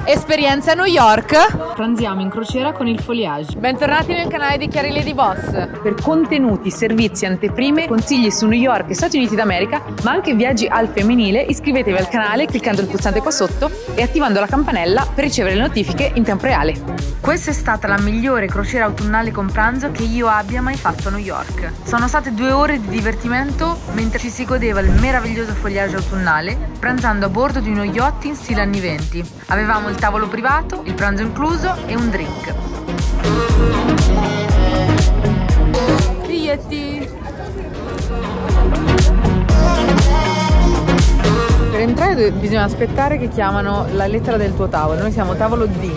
Esperienza a New York. Pranziamo in crociera con il Foliage. Bentornati nel canale di Chiari Lady Boss. Per contenuti, servizi, anteprime, consigli su New York e Stati Uniti d'America, ma anche viaggi al femminile, iscrivetevi al canale cliccando il pulsante qua sotto e attivando la campanella per ricevere le notifiche in tempo reale. Questa è stata la migliore crociera autunnale con pranzo che io abbia mai fatto a New York. Sono state 2 ore di divertimento mentre ci si godeva il meraviglioso foliage autunnale, pranzando a bordo di uno yacht in stile anni 20. Avevamo il tavolo privato, il pranzo incluso e un drink. Biglietti! Per entrare bisogna aspettare che chiamano la lettera del tuo tavolo. Noi siamo tavolo D.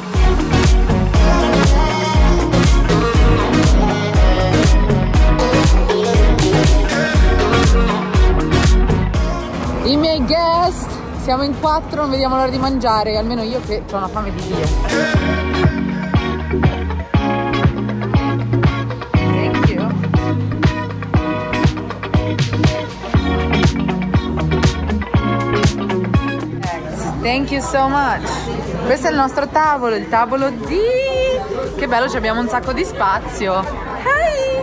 I miei guest, siamo in 4, non vediamo l'ora di mangiare, almeno io che ho una fame di Dio. Thank you. Thank you so much. Questo è il nostro tavolo, il tavolo D. Che bello, ci abbiamo un sacco di spazio. Hi!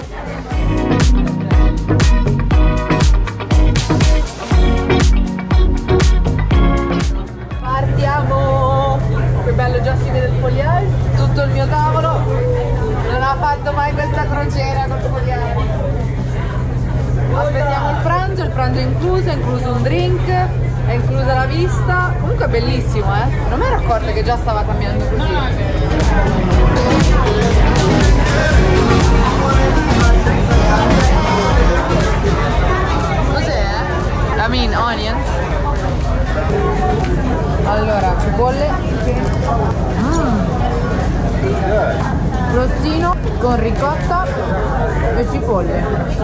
Partiamo! Che bello, già si vede il foliage. Tutto il mio tavolo. Non ha fatto mai questa crociera col foliage. Aspettiamo il pranzo è incluso un drink, è inclusa la vista. Comunque è bellissimo, non mi ero accorta che già stava cambiando così. Cos'è? I mean onions. Allora, cipolle, rostino con ricotta e cipolle.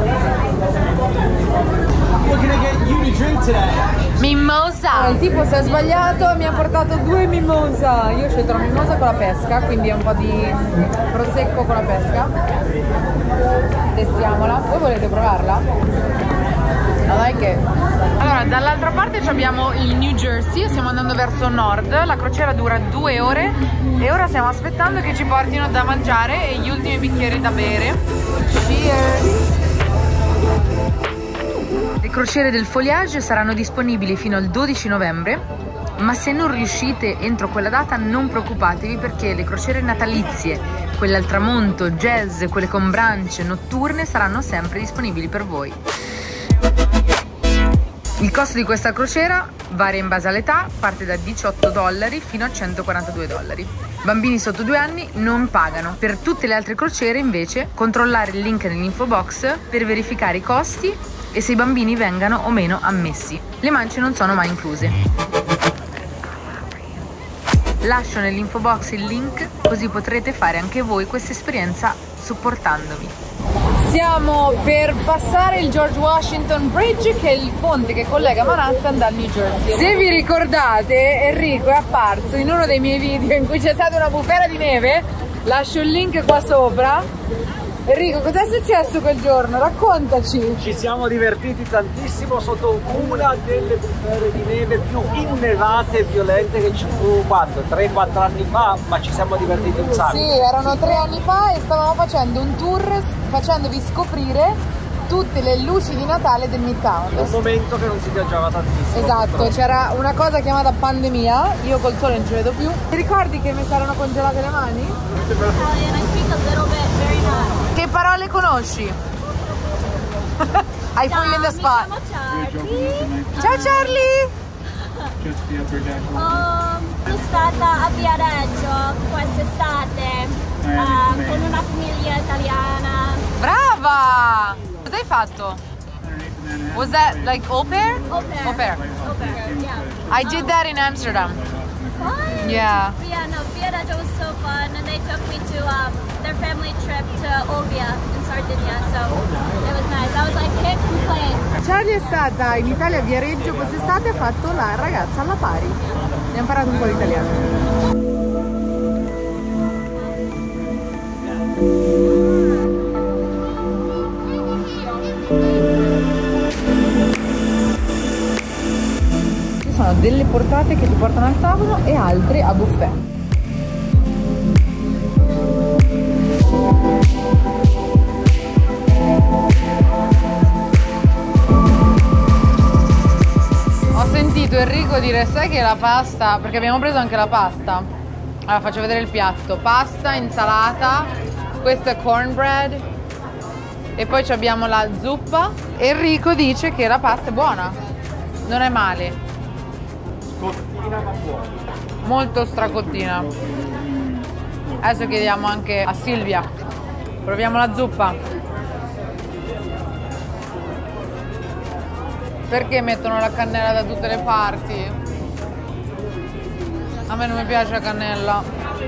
Mimosa! Il tipo si è sbagliato e mi ha portato 2 mimosa. Io ho scelto la mimosa con la pesca, quindi è un po' di prosecco con la pesca. Testiamola. Voi volete provarla? I like it. Allora, dall'altra parte abbiamo il New Jersey, stiamo andando verso nord, la crociera dura 2 ore e ora stiamo aspettando che ci portino da mangiare e gli ultimi bicchieri da bere. Cheers! Le crociere del foliage saranno disponibili fino al 12 novembre, ma se non riuscite entro quella data non preoccupatevi perché le crociere natalizie, quelle al tramonto, jazz, quelle con brunch, notturne saranno sempre disponibili per voi. Il costo di questa crociera varia in base all'età, parte da $18 fino a $142. Bambini sotto 2 anni non pagano. Per tutte le altre crociere invece controllare il link nell'info box per verificare i costi e se i bambini vengano o meno ammessi. Le mance non sono mai incluse. Lascio nell'info box il link così potrete fare anche voi questa esperienza supportandomi. Stiamo per passare il George Washington Bridge, che è il ponte che collega Manhattan dal New Jersey. Se vi ricordate, Enrico è apparso in uno dei miei video in cui c'è stata una bufera di neve. Lascio il link qua sopra. Enrico, cos'è successo quel giorno? Raccontaci. Ci siamo divertiti tantissimo sotto una delle bufere di neve più innevate e violente che ci fu quando? 3-4 anni fa, ma ci siamo divertiti un sacco. Sì, erano 3 anni fa e stavamo facendo un tour facendovi scoprire tutte le luci di Natale del Midtown. Un momento che non si viaggiava tantissimo. Esatto, c'era una cosa chiamata pandemia, io col sole non ci vedo più. Ti ricordi che mi saranno congelate le mani? Che parole conosci? I put you in the spot. Ciao Charlie! Sono stata a Viareggio quest'estate con una famiglia italiana. Brava! Cosa hai fatto? Was that like au pair? Au pair. Au pair. Au pair, yeah. I did that in Amsterdam. Fun? Yeah. Yeah, no, Viareggio was so fun and they took me to their family trip to Olbia in Sardinia, so it was nice. I was like, can't complain. Charlie è stata in Italia a Viareggio quest'estate e ha fatto la ragazza alla pari. Ne ha imparato un po' l'italiano. sono delle portate che ti portano al tavolo e altre a buffet. Ho sentito Enrico dire, sai che la pasta, perché abbiamo preso anche la pasta. Allora faccio vedere il piatto: pasta, insalata, questo è cornbread e poi abbiamo la zuppa. Enrico dice che la pasta è buona, non è male, Scottina ma buona, molto stracottina. Adesso chiediamo anche a Silvia, proviamo la zuppa. Perché mettono la cannella da tutte le parti? A me non mi piace la cannella.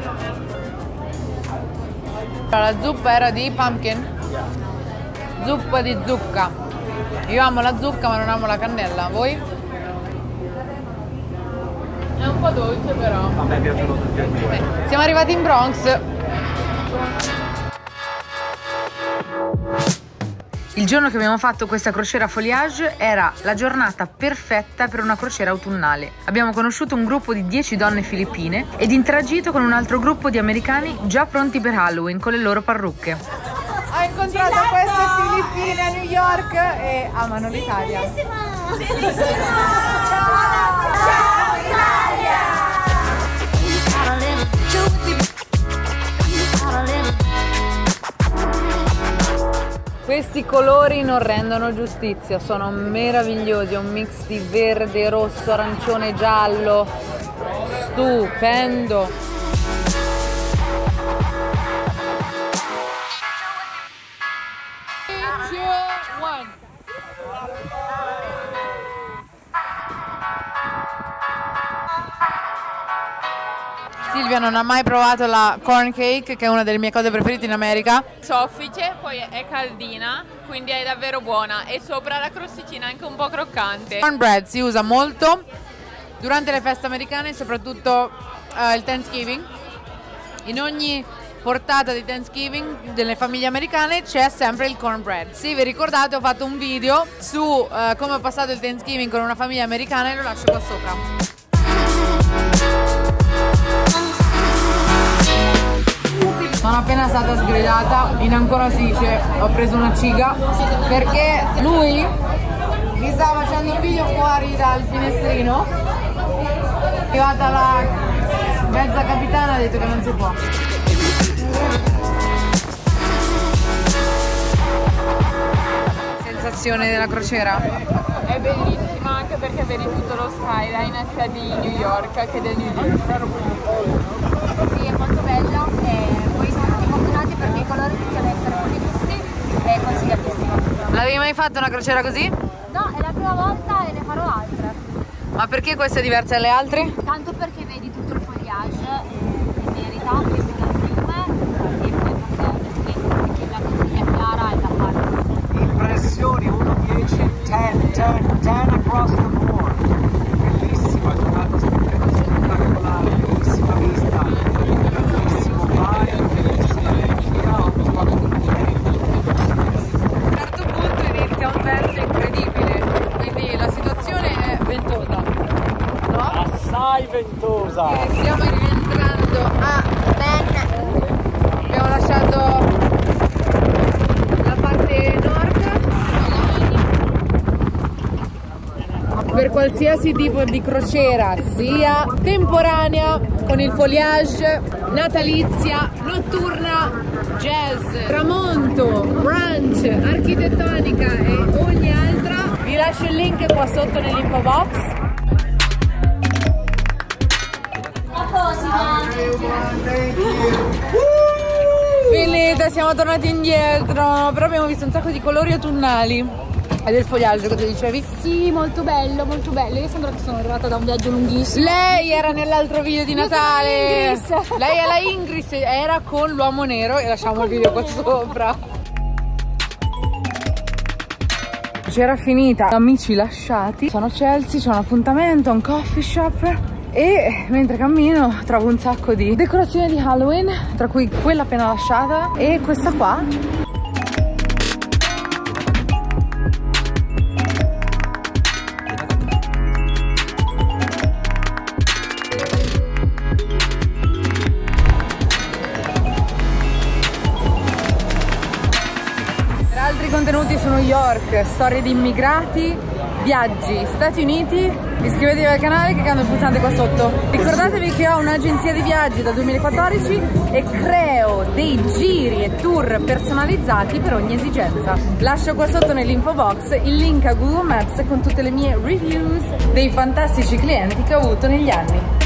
La zuppa era di pumpkin, zuppa di zucca. Io amo la zucca ma non amo la cannella, voi? È un po' dolce però. a me piacciono tutti e due. Siamo arrivati in Bronx. Il giorno che abbiamo fatto questa crociera foliage era la giornata perfetta per una crociera autunnale. Abbiamo conosciuto un gruppo di 10 donne filippine ed interagito con un altro gruppo di americani già pronti per Halloween con le loro parrucche. Ho incontrato queste filippine a New York e amano l'Italia. Questi colori non rendono giustizia, sono meravigliosi, è un mix di verde, rosso, arancione, giallo, stupendo. Silvia non ha mai provato la corn cake, che è una delle mie cose preferite in America. Soffice, poi è caldina, quindi è davvero buona e sopra la crosticina è anche un po' croccante. Cornbread si usa molto durante le feste americane, soprattutto il Thanksgiving. In ogni portata di Thanksgiving delle famiglie americane c'è sempre il cornbread. Se vi ricordate, ho fatto un video su come ho passato il Thanksgiving con una famiglia americana e lo lascio qua sopra. Sono appena stata sgridata, in ancora si dice ho preso una ciga, perché lui mi stava facendo un video fuori dal finestrino. È arrivata la mezza capitana e ha detto che non si può. Sensazione della crociera? È bellissima anche perché vedi tutto lo skyline sia di New York che del New York. Sì, è molto bello e poi siamo stati fortunati perché i colori iniziano ad essere quelli giusti e consigliatissimo. L'avevi mai fatto una crociera così? No, è la prima volta e ne farò altre. Ma perché questa è diversa dalle altre? Tanto perché vedi tutto il foliage e merita, visto dal fiume, e poi perché l'esperienza che la consiglia Chiara è da fare. Impressioni 1, 10, 10 across the board. Bellissima giornata spettacolare, bellissima vista, bellissimo mare, bellissima energia, ottima compagnia. A un certo punto inizia un vento incredibile, quindi la situazione è ventosa, no? Assai ventosa. E stiamo rientrando a Manhattan. Abbiamo lasciato la parte nord. Per qualsiasi tipo di crociera, sia temporanea con il foliage, natalizia, notturna, jazz, tramonto, brunch, architettonica e ogni altra, vi lascio il link qua sotto nell'info box. Finita, siamo tornati indietro, però abbiamo visto un sacco di colori autunnali. E del fogliaggio, cosa dicevi? Sì, molto bello, molto bello. Io sembra che sono arrivata da un viaggio lunghissimo. Lei era nell'altro video di Natale. Ingris. Lei è la Ingris, era con l'uomo nero e lasciamo il video qua sopra. C'era finita, amici lasciati. Sono a Chelsea, c'è un appuntamento, un coffee shop. E mentre cammino trovo un sacco di decorazioni di Halloween, tra cui quella appena lasciata e questa qua. contenuti su New York, storie di immigrati, viaggi, Stati Uniti, iscrivetevi al canale cliccando il pulsante qua sotto. Ricordatevi che ho un'agenzia di viaggi dal 2014 e creo dei giri e tour personalizzati per ogni esigenza. Lascio qua sotto nell'info box il link a Google Maps con tutte le mie reviews dei fantastici clienti che ho avuto negli anni.